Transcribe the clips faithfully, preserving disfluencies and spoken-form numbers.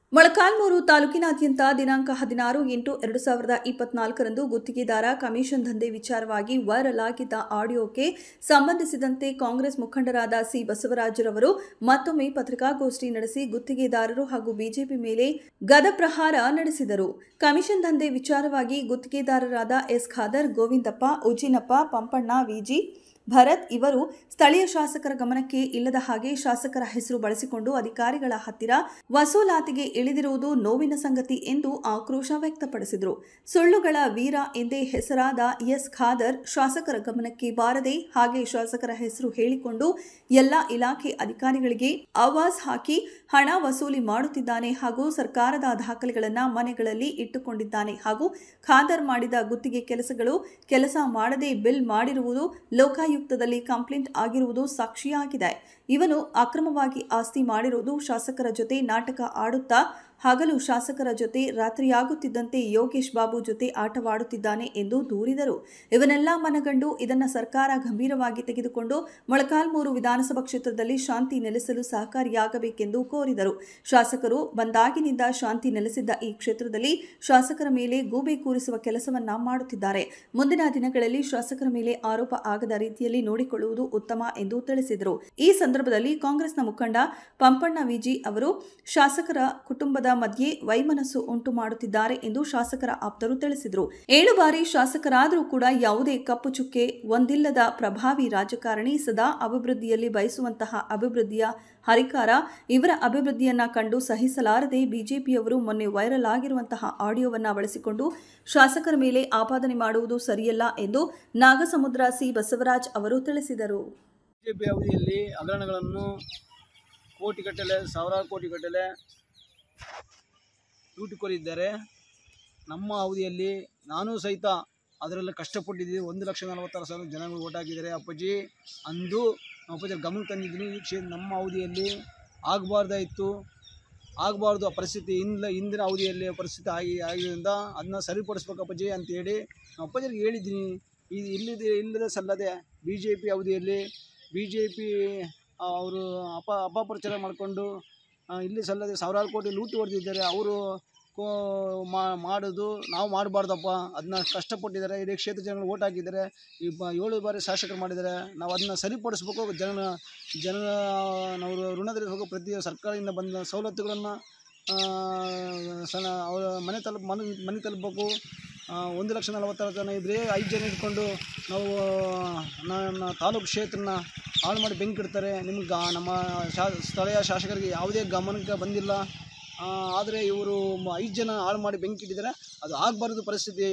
ಮೊಳಕಾಲ್ಮೂರು ತಾಲೂಕಿನಾದ್ಯಂತ ದಿನಾಂಕ ಹದಿನಾರು ಎಂಟು ಎರಡು ಸಾವಿರದ ಇಪ್ಪತ್ನಾಲ್ಕರಂದು ಗುತ್ತಿಗೆದಾರ ಕಮಿಷನ್ ದಂಧೆ ವಿಚಾರವಾಗಿ ವೈರಲ್ ಆಗಿದ್ದ ಆಡಿಯೋಕ್ಕೆ ಸಂಬಂಧಿಸಿದಂತೆ ಕಾಂಗ್ರೆಸ್ ಮುಖಂಡರಾದ ಸಿ ಬಸವರಾಜರವರು ಮತ್ತೊಮ್ಮೆ ಪತ್ರಿಕಾಗೋಷ್ಠಿ ನಡೆಸಿ ಗುತ್ತಿಗೆದಾರರು ಹಾಗೂ ಬಿಜೆಪಿ ಮೇಲೆ ಗದಪ್ರಹಾರ ನಡೆಸಿದರು. ಕಮಿಷನ್ ದಂಧೆ ವಿಚಾರವಾಗಿ ಗುತ್ತಿಗೆದಾರರಾದ ಎಸ್ ಖಾದರ್, ಗೋವಿಂದಪ್ಪ, ಉಜಿನಪ್ಪ, ಪಂಪಣ್ಣ, ವಿಜಿ ಭರತ್ ಇವರು ಸ್ಥಳೀಯ ಶಾಸಕರ ಗಮನಕ್ಕೆ ಇಲ್ಲದ ಹಾಗೆ ಶಾಸಕರ ಹೆಸರು ಬಳಸಿಕೊಂಡು ಅಧಿಕಾರಿಗಳ ಹತ್ತಿರ ವಸೂಲಾತಿಗೆ ಇಳಿದಿರುವುದು ನೋವಿನ ಸಂಗತಿ ಎಂದು ಆಕ್ರೋಶ ವ್ಯಕ್ತಪಡಿಸಿದರು. ಸುಳ್ಳುಗಳ ವೀರ ಎಂದೇ ಹೆಸರಾದ ಎಸ್ ಖಾದರ್ ಶಾಸಕರ ಗಮನಕ್ಕೆ ಬಾರದೆ ಹಾಗೆ ಶಾಸಕರ ಹೆಸರು ಹೇಳಿಕೊಂಡು ಎಲ್ಲ ಇಲಾಖೆ ಅಧಿಕಾರಿಗಳಿಗೆ ಆವಾಜ್ ಹಾಕಿ ಹಣ ವಸೂಲಿ ಮಾಡುತ್ತಿದ್ದಾನೆ ಹಾಗೂ ಸರ್ಕಾರದ ದಾಖಲೆಗಳನ್ನು ಮನೆಗಳಲ್ಲಿ ಇಟ್ಟುಕೊಂಡಿದ್ದಾನೆ ಹಾಗೂ ಖಾದರ್ ಮಾಡಿದ ಗುತ್ತಿಗೆ ಕೆಲಸಗಳು ಕೆಲಸ ಮಾಡದೆ ಬಿಲ್ ಮಾಡಿರುವುದು ಲೋಕಾಯುಕ್ತದಲ್ಲಿ ಕಂಪ್ಲೇಂಟ್ ಆಗಿರುವುದು ಸಾಕ್ಷಿಯಾಗಿದೆ. ಇವನು ಅಕ್ರಮವಾಗಿ ಆಸ್ತಿ ಮಾಡಿರುವುದು ಶಾಸಕರ ಜೊತೆ ನಾಟಕ ಆಡುತ್ತಾ ಹಗಲು ಶಾಸಕರ ಜೊತೆ ರಾತ್ರಿಯಾಗುತ್ತಿದ್ದಂತೆ ಯೋಗೇಶ್ ಬಾಬು ಜೊತೆ ಆಟವಾಡುತ್ತಿದ್ದಾನೆ ಎಂದು ದೂರಿದರು. ಇವನ್ನೆಲ್ಲ ಮನಗಂಡು ಇದನ್ನು ಸರ್ಕಾರ ಗಂಭೀರವಾಗಿ ತೆಗೆದುಕೊಂಡು ಮೊಳಕಾಲ್ಮೂರು ವಿಧಾನಸಭಾ ಕ್ಷೇತ್ರದಲ್ಲಿ ಶಾಂತಿ ನೆಲೆಸಲು ಸಹಕಾರಿಯಾಗಬೇಕೆಂದು ಕೋರಿದರು. ಶಾಸಕರು ಬಂದಾಗಿನಿಂದ ಶಾಂತಿ ನೆಲೆಸಿದ್ದ ಈ ಕ್ಷೇತ್ರದಲ್ಲಿ ಶಾಸಕರ ಮೇಲೆ ಗೂಬೆ ಕೂರಿಸುವ ಕೆಲಸವನ್ನ ಮಾಡುತ್ತಿದ್ದಾರೆ. ಮುಂದಿನ ದಿನಗಳಲ್ಲಿ ಶಾಸಕರ ಮೇಲೆ ಆರೋಪ ಆಗದ ರೀತಿಯಲ್ಲಿ ನೋಡಿಕೊಳ್ಳುವುದು ಉತ್ತಮ ಎಂದು ತಿಳಿಸಿದರು. ಈ ಸಂದರ್ಭದಲ್ಲಿ ಕಾಂಗ್ರೆಸ್ನ ಮುಖಂಡ ಪಂಪಣ್ಣ ವಿಜಿ ಅವರು ಶಾಸಕರ ಕುಟುಂಬದ ಮಧ್ಯೆ ವೈಮನಸ್ಸು ಉಂಟು ಮಾಡುತ್ತಿದ್ದಾರೆ ಎಂದು ಶಾಸಕರ ಆಪ್ತರು ತಿಳಿಸಿದರು. ಏಳು ಬಾರಿ ಶಾಸಕರಾದರೂ ಕೂಡ ಯಾವುದೇ ಕಪ್ಪು ಚುಕ್ಕೆ ಒಂದಿಲ್ಲದ ಪ್ರಭಾವಿ ರಾಜಕಾರಣಿ, ಸದಾ ಅಭಿವೃದ್ಧಿಯಲ್ಲಿ ಬಯಸುವಂತಹ ಅಭಿವೃದ್ಧಿಯ ಹರಿಕಾರ, ಇವರ ಅಭಿವೃದ್ಧಿಯನ್ನ ಕಂಡು ಸಹಿಸಲಾರದೆ ಬಿಜೆಪಿಯವರು ಮೊನ್ನೆ ವೈರಲ್ ಆಗಿರುವಂತಹ ಆಡಿಯೋವನ್ನ ಬಳಸಿಕೊಂಡು ಶಾಸಕರ ಮೇಲೆ ಆಪಾದನೆ ಮಾಡುವುದು ಸರಿಯಲ್ಲ ಎಂದು ನಾಗಸಮುದ್ರ ಸಿ ಬಸವರಾಜ್ ಅವರು ತಿಳಿಸಿದರು. ಬಿಜೆಪಿ ಅವಧಿಯಲ್ಲಿ ಹಗರಣಗಳನ್ನು ಕೋಟಿಗಟ್ಟಲೆ ಸಾವಿರಾರು ಕೋಟಿಗಟ್ಟಲೆ ಲೂಟಿಕೊಂಡಿದ್ದಾರೆ. ನಮ್ಮ ಅವಧಿಯಲ್ಲಿ ನಾನು ಸಹಿತ ಅದರಲ್ಲಿ ಕಷ್ಟಪಟ್ಟಿದ್ದೀವಿ. ಒಂದು ಲಕ್ಷ ನಲವತ್ತಾರು ಸಾವಿರ ಜನಗಳು ಓಟ್ ಹಾಕಿದ್ದಾರೆ. ಅಪ್ಪಾಜಿ ಅಂದು ಅಪ್ಪಾಜಿ ಗಮನ ತಂದಿದ್ದೀನಿ. ಈ ಕ್ಷೇ ನಮ್ಮ ಅವಧಿಯಲ್ಲಿ ಆಗಬಾರ್ದಾಯಿತು, ಆಗಬಾರ್ದು ಆ ಪರಿಸ್ಥಿತಿ. ಇಂದ ಹಿಂದಿನ ಅವಧಿಯಲ್ಲಿ ಪರಿಸ್ಥಿತಿ ಆಗಿ ಆಗಿದ್ದರಿಂದ ಅದನ್ನ ಸರಿಪಡಿಸ್ಬೇಕು ಅಪ್ಪಾಜಿ ಅಂತೇಳಿ ಅಪ್ಪಾಜಿಗೆ ಹೇಳಿದ್ದೀನಿ. ಇದು ಇಲ್ಲದೆ ಇಲ್ಲದೆ ಸಲ್ಲದೆ ಬಿ ಜೆ ಪಿ ಅವಧಿಯಲ್ಲಿ ಬಿ ಜೆ ಪಿ ಅವರು ಅಪ ಅಪಪ್ರಚಾರ ಮಾಡಿಕೊಂಡು ಇಲ್ಲಿ ಸಲ್ಲದೆ ಸಾವಿರಾರು ಕೋಟಿ ಲೂಟಿ ಹೊಡೆದಿದ್ದಾರೆ. ಅವರು ಕೋ ಮಾಡೋದು ನಾವು ಮಾಡಬಾರ್ದಪ್ಪ, ಅದನ್ನ ಕಷ್ಟಪಟ್ಟಿದ್ದಾರೆ. ಇಡೀ ಕ್ಷೇತ್ರ ಜನಗಳು ಓಟ್ ಹಾಕಿದ್ದಾರೆ. ಈ ಬ ಏಳು ಬಾರಿ ಶಾಸಕರು ಮಾಡಿದ್ದಾರೆ. ನಾವು ಅದನ್ನು ಸರಿಪಡಿಸ್ಬೇಕು. ಜನ ಜನ ನಾವು ಋಣದಲ್ಲಿ ಹೋಗೋ ಪ್ರತಿ ಸರ್ಕಾರದಿಂದ ಬಂದ ಸವಲತ್ತುಗಳನ್ನು ಸಣ್ಣ ಅವರ ಮನೆ ತಲುಪ ಮನೆ ಮನೆ ತಲುಪಬೇಕು. ಒಂದು ಲಕ್ಷ ನಲವತ್ತಾರು ಜನ ಇದ್ದರೆ ಐದು ಜನ ಇಟ್ಕೊಂಡು ನಾವು ನನ್ನ ತಾಲೂಕು ಕ್ಷೇತ್ರನ ಹಾಳು ಮಾಡಿ ಬೆಂಕಿ ಇಡ್ತಾರೆ. ನಿಮ್ಗೆ ನಮ್ಮ ಶಾ ಸ್ಥಳೀಯ ಶಾಸಕರಿಗೆ ಯಾವುದೇ ಗಮನಕ್ಕೆ ಬಂದಿಲ್ಲ. ಆದರೆ ಇವರು ಐದು ಜನ ಹಾಳು ಮಾಡಿ ಬೆಂಕಿ ಇಟ್ಟಿದ್ದಾರೆ. ಅದು ಆಗಬಾರ್ದು ಪರಿಸ್ಥಿತಿ.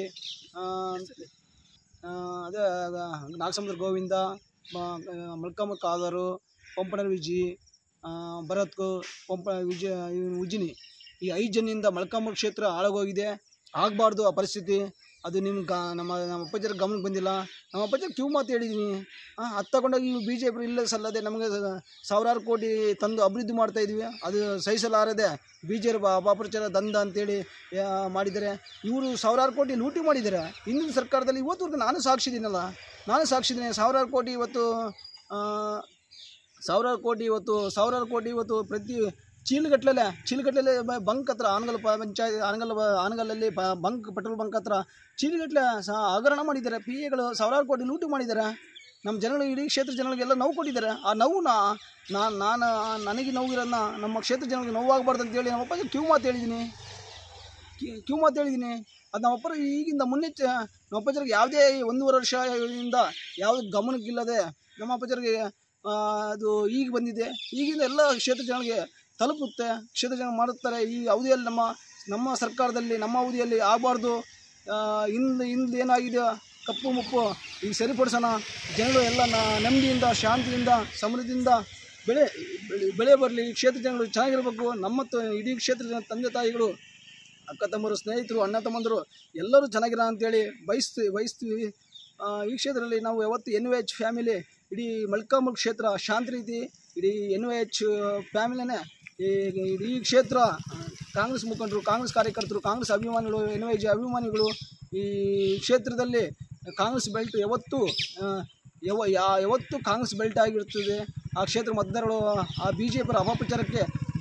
ಅದೇ ನಾಗಸಮುದ್ರ ಗೋವಿಂದ, ಮಲ್ಕಮ್ಮ ಖಾದರು, ಪಂಪಣ್ಣ ವಿಜಿ, ಭರತ್, ಪಂಪ ವಿಜಯ ಉಜಿನಿ, ಈ ಐದು ಜನಿಂದ ಮಲ್ಕಮ್ಮ ಕ್ಷೇತ್ರ ಹಾಳಾಗೋಗಿದೆ. ಆಗಬಾರ್ದು ಆ ಪರಿಸ್ಥಿತಿ. ಅದು ನಿಮ್ಗೆ ನಮ್ಮ ನಮ್ಮ ಅಪ್ಪಾಜರ ಗಮನಕ್ಕೆ ಬಂದಿಲ್ಲ. ನಮ್ಮ ಅಪ್ಪಾಜರ ಕ್ಯೂ ಮಾತು ಹೇಳಿದ್ದೀನಿ. ಅದು ತಗೊಂಡೋಗಿ ಇವು ಬಿ ಜೆ ಪಿ ಇಲ್ಲ ಸಲ್ಲದೆ ನಮಗೆ ಸಾವಿರಾರು ಕೋಟಿ ತಂದು ಅಭಿವೃದ್ಧಿ ಮಾಡ್ತಾಯಿದ್ವಿ. ಅದು ಸಹಿಸಲಾರದೆ ಬಿ ಜೆ ಪಿ ಅಪಪ್ರಚಾರ ದಂಧ ಅಂತೇಳಿ ಮಾಡಿದ್ದಾರೆ. ಇವರು ಸಾವಿರಾರು ಕೋಟಿ ಲೂಟಿ ಮಾಡಿದ್ದಾರೆ. ಹಿಂದಿನ ಸರ್ಕಾರದಲ್ಲಿ ಇವತ್ತುವರೆಗೂ ನಾನು ಸಾಕ್ಷಿದ್ದೀನಲ್ಲ, ನಾನು ಸಾಕ್ಷಿದ್ದೀನಿ. ಸಾವಿರಾರು ಕೋಟಿ ಇವತ್ತು ಸಾವಿರಾರು ಕೋಟಿ ಇವತ್ತು ಸಾವಿರಾರು ಕೋಟಿ ಇವತ್ತು ಪ್ರತಿ ಚೀಲಗಟ್ಟಲೆ ಚೀಲಗಟ್ಟಲೆ ಬಂಕ್ ಹತ್ರ ಆನಗಲ್ ಪಂಚಾಯತ್ ಆನಗಲ್ ಆನಗಲ್ಲಲ್ಲಿ ಬಂಕ್ ಪೆಟ್ರೋಲ್ ಬಂಕ್ ಹತ್ರ ಚೀಲಗಟ್ಟಲೆ ಸಹ ಹಗರಣ ಮಾಡಿದ್ದಾರೆ. ಪಿ ಎಗಳು ಸಾವಿರಾರು ಕೋಟಿ ಲೂಟಿ ಮಾಡಿದ್ದಾರೆ. ನಮ್ಮ ಜನಗಳು ಇಡೀ ಕ್ಷೇತ್ರ ಜನಗಳಿಗೆಲ್ಲ ನೋವು ಕೊಟ್ಟಿದ್ದಾರೆ. ಆ ನೋವನ್ನ ನಾನು ನಾನು ನನಗೆ ನೋವಿರೋದನ್ನ ನಮ್ಮ ಕ್ಷೇತ್ರ ಜನಗಳಿಗೆ ನೋವಾಗಬಾರ್ದು ಅಂತೇಳಿ ನಮ್ಮ ಅಪ್ಪಾಜಿ ಕ್ಯೂ ಮಾತು ಹೇಳಿದ್ದೀನಿ ಕ್ಯೂ ಮಾತು ಹೇಳಿದ್ದೀನಿ ಅದು ನಮ್ಮ ಅಪ್ಪರು ಈಗಿಂದ ಮುನ್ನೆಚ್ಚ ನಮ್ಮ ಅಪ್ಪಾಜರಿಗೆ ಯಾವುದೇ ಒಂದೂವರೆ ವರ್ಷದಿಂದ ಯಾವುದೇ ಗಮನಕ್ಕಿಲ್ಲದೆ ನಮ್ಮ ಅಪ್ಪಾಜರಿಗೆ ಅದು ಈಗ ಬಂದಿದೆ. ಈಗಿಂದ ಎಲ್ಲ ಕ್ಷೇತ್ರ ಜನಗಳಿಗೆ ತಲುಪುತ್ತೆ. ಕ್ಷೇತ್ರ ಜನ ಮಾಡುತ್ತಾರೆ. ಈ ಅವಧಿಯಲ್ಲಿ ನಮ್ಮ ನಮ್ಮ ಸರ್ಕಾರದಲ್ಲಿ ನಮ್ಮ ಅವಧಿಯಲ್ಲಿ ಆಗಬಾರ್ದು. ಇಂದು ಇಂದು ಏನಾಗಿದೆ ಕಪ್ಪು ಮುಪ್ಪು ಈಗ ಸರಿಪಡಿಸೋಣ. ಜನಗಳು ಎಲ್ಲ ನೆಮ್ಮದಿಯಿಂದ ಶಾಂತಿಯಿಂದ ಸಮೃದ್ಧಿಯಿಂದ ಬೆಳೆ ಬೆಳೆ ಬರಲಿ. ಈ ಕ್ಷೇತ್ರ ಜನಗಳು ಚೆನ್ನಾಗಿರಬೇಕು. ನಮ್ಮ ಇಡೀ ಕ್ಷೇತ್ರ ಜನ ತಂದೆ ತಾಯಿಗಳು, ಅಕ್ಕ ತಮ್ಮರು, ಸ್ನೇಹಿತರು, ಅಣ್ಣ ತಮ್ಮಂದರು ಎಲ್ಲರೂ ಚೆನ್ನಾಗಿರ ಅಂತೇಳಿ ಬಯಸ್ತೀವಿ ಬಯಸ್ತೀವಿ ಈ ಕ್ಷೇತ್ರದಲ್ಲಿ ನಾವು ಯಾವತ್ತು ಎನ್ ವಿ ಎಚ್ ಫ್ಯಾಮಿಲಿ ಇಡೀ ಮಲ್ಕಾಮೂರು ಕ್ಷೇತ್ರ ಶಾಂತಿ ರೀತಿ ಇಡೀ ಎನ್ ವಿ ಎಚ್ ಫ್ಯಾಮಿಲಿನೇ ಈ ಇಡೀ ಕ್ಷೇತ್ರ ಕಾಂಗ್ರೆಸ್ ಮುಖಂಡರು, ಕಾಂಗ್ರೆಸ್ ಕಾರ್ಯಕರ್ತರು, ಕಾಂಗ್ರೆಸ್ ಅಭಿಮಾನಿಗಳು, ಎನ್ ವೈ ಜಿ ಅಭಿಮಾನಿಗಳು ಈ ಕ್ಷೇತ್ರದಲ್ಲಿ ಕಾಂಗ್ರೆಸ್ ಬೆಲ್ಟ್ ಯಾವತ್ತೂ ಯಾವ ಯಾವತ್ತೂ ಕಾಂಗ್ರೆಸ್ ಬೆಲ್ಟ್ ಆಗಿರುತ್ತದೆ. ಆ ಕ್ಷೇತ್ರ ಮತದಾರರು ಆ ಬಿ ಜೆ ಪಿಯ ಅಪಪ್ರಚಾರಕ್ಕೆ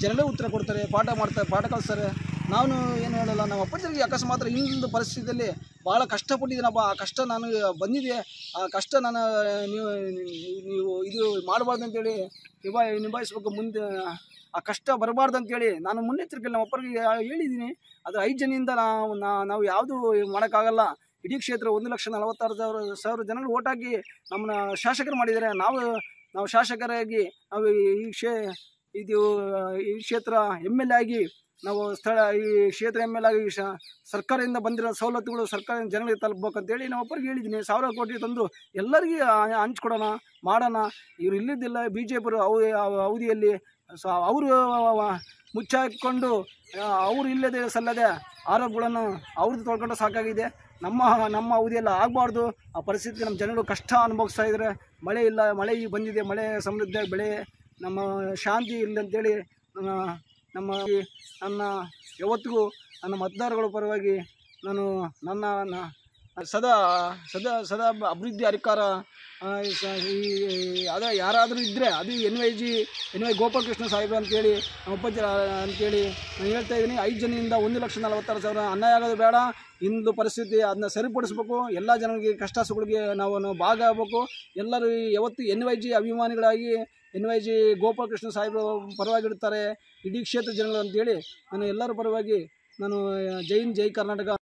ಜನರೇ ಉತ್ತರ ಕೊಡ್ತಾರೆ, ಪಾಠ ಮಾಡ್ತಾರೆ, ಪಾಠ ಕಲಿಸ್ತಾರೆ. ನಾನು ಏನು ಹೇಳಲ್ಲ, ನಮ್ಮ ಅಪ್ಪಾಜಿಗೆ ಅಕಸ್ಮಾತ್ ಇನ್ನೊಂದು ಪರಿಸ್ಥಿತಿಯಲ್ಲಿ ಭಾಳ ಕಷ್ಟಪಟ್ಟಿದ್ದೀನಪ್ಪ, ಆ ಕಷ್ಟ ನಾನು ಬಂದಿದೆ, ಆ ಕಷ್ಟ ನಾನು ನೀವು ನೀವು ಇದು ಮಾಡಬಾರ್ದು ಅಂತೇಳಿ ನಿಭಾ ನಿಭಾಯಿಸ್ಬೇಕು, ಮುಂದೆ ಆ ಕಷ್ಟ ಬರಬಾರ್ದು ಅಂತೇಳಿ ನಾನು ಮುನ್ನೆಚ್ಚರಿಕೆಯಲ್ಲಿ ನಮ್ಮ ಅಪ್ಪರಿಗೆ ಹೇಳಿದ್ದೀನಿ. ಅದು ಐದು ಜನಿಂದ ನಾವು ನಾವು ಯಾವುದೂ ಮಾಡೋಕ್ಕಾಗಲ್ಲ. ಇಡೀ ಕ್ಷೇತ್ರ ಒಂದು ಲಕ್ಷ ನಲವತ್ತಾರು ಸಾವಿರ ಸಾವಿರ ಜನರು ಓಟ್ ಹಾಕಿ ನಮ್ಮನ್ನ ಶಾಸಕರು ಮಾಡಿದ್ದಾರೆ. ನಾವು ನಾವು ಶಾಸಕರಾಗಿ ನಾವು ಈ ಕ್ಷೇ ಇದು ಈ ಕ್ಷೇತ್ರ ಎಮ್ ಎಲ್ ಎ ಆಗಿ ನಾವು ಸ್ಥಳ ಈ ಕ್ಷೇತ್ರ ಎಮ್ ಎಲ್ ಎ ಆಗಿ ಶ ಸರ್ಕಾರದಿಂದ ಬಂದಿರೋ ಸವಲತ್ತುಗಳು ಸರ್ಕಾರ ಜನಗಳಿಗೆ ತಲುಪಬೇಕಂತೇಳಿ ನಾವು ಒಬ್ಬರಿಗೆ ಹೇಳಿದ್ದೀನಿ. ಸಾವಿರ ಕೋಟಿ ತಂದು ಎಲ್ಲರಿಗೂ ಹಂಚ್ಕೊಡೋಣ, ಮಾಡೋಣ. ಇವರು ಇಲ್ಲಿದ್ದಿಲ್ಲ ಬಿ ಜೆ ಪಿಯವರು ಅವ ಅವಧಿಯಲ್ಲಿ ಸೊ ಅವರು ಮುಚ್ಚಾಕಿಕೊಂಡು ಅವರು ಇಲ್ಲದೆ ಸಲ್ಲದೆ ಆರೋಪಗಳನ್ನು ಅವ್ರದ್ದು ತೊಳ್ಕೊಂಡು ಸಾಕಾಗಿದೆ. ನಮ್ಮ ನಮ್ಮ ಅವಧಿಯೆಲ್ಲ ಆಗಬಾರ್ದು. ಆ ಪರಿಸ್ಥಿತಿ ನಮ್ಮ ಜನಗಳು ಕಷ್ಟ ಅನುಭವಿಸ್ತಾ ಇದ್ದಾರೆ. ಮಳೆ ಇಲ್ಲ, ಮಳೆ ಈಗ ಬಂದಿದೆ, ಮಳೆ ಸಮೃದ್ಧ ಬೆಳೆ ನಮ್ಮ ಶಾಂತಿ ಇಲ್ಲ ಅಂತೇಳಿ ನನ್ನ ನಮ್ಮ ನನ್ನ ಯಾವತ್ತಿಗೂ ನನ್ನ ಮತದಾರಗಳ ಪರವಾಗಿ ನಾನು ನನ್ನ ಸದಾ ಸದಾ ಸದಾ ಅಭಿವೃದ್ಧಿ ಅಧಿಕಾರ ಈ ಅದೇ ಯಾರಾದರೂ ಇದ್ದರೆ ಅದು N Y G N Y Gopalakrishna ಸಾಹೇಬ್ರು ಅಂತೇಳಿ ನಮ್ಮ ಅಪ್ಪಾಜಿ ಅಂತೇಳಿ ನಾನು ಹೇಳ್ತಾ ಇದ್ದೀನಿ. ಐದು ಜನಿಂದ ಒಂದು ಲಕ್ಷ ನಲವತ್ತಾರು ಸಾವಿರ ಅನ್ಯಾಯ ಆಗೋದು ಬೇಡ. ಇಂದು ಪರಿಸ್ಥಿತಿ ಅದನ್ನ ಸರಿಪಡಿಸ್ಬೇಕು. ಎಲ್ಲ ಜನರಿಗೆ ಕಷ್ಟ ಸುಖಗಳಿಗೆ ನಾವು ನಾವು ಭಾಗ ಆಗಬೇಕು. ಎಲ್ಲರೂ ಯಾವತ್ತು ಎನ್ ವೈ ಜಿ ಅಭಿಮಾನಿಗಳಾಗಿ ಎನ್ ವೈ ಜಿ ಗೋಪಾಲಕೃಷ್ಣ ಸಾಹೇಬರು ಪರವಾಗಿರ್ತಾರೆ ಇಡೀ ಕ್ಷೇತ್ರ ಜನಗಳು ಅಂತೇಳಿ ನಾನು ಎಲ್ಲರ ಪರವಾಗಿ ನಾನು ಜೈ ಹಿಂದ್ ಜೈ ಕರ್ನಾಟಕ.